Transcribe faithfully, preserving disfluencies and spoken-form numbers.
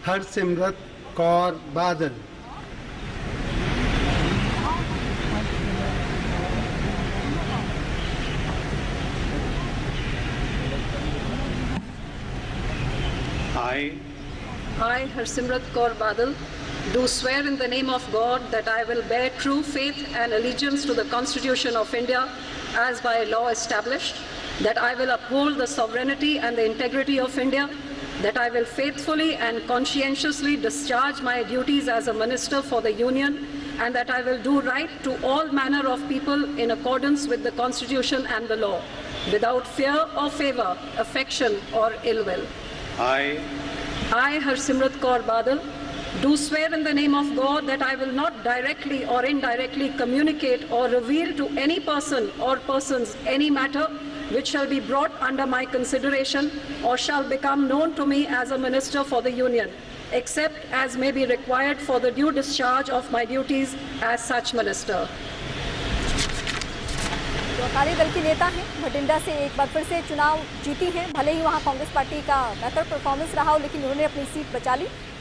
Harsimrat Kaur Badal. I, I, Harsimrat Kaur Badal, do swear in the name of God that I will bear true faith and allegiance to the Constitution of India as by law established, that I will uphold the sovereignty and the integrity of India, that I will faithfully and conscientiously discharge my duties as a Minister for the Union, and that I will do right to all manner of people in accordance with the Constitution and the law, without fear or favour, affection or ill will. I, I, Harsimrat Kaur Badal, do swear in the name of God that I will not directly or indirectly communicate or reveal to any person or persons any matter which shall be brought under my consideration or shall become known to me as a Minister for the Union, except as may be required for the due discharge of my duties as such Minister. जो अकाली दल की नेता हैं, भटिंडा से एक बार फिर से चुनाव जीती हैं। भले ही वहां कांग्रेस पार्टी का बेहतर परफॉर्मेंस रहा हो, लेकिन उन्होंने अपनी सीट बचा ली।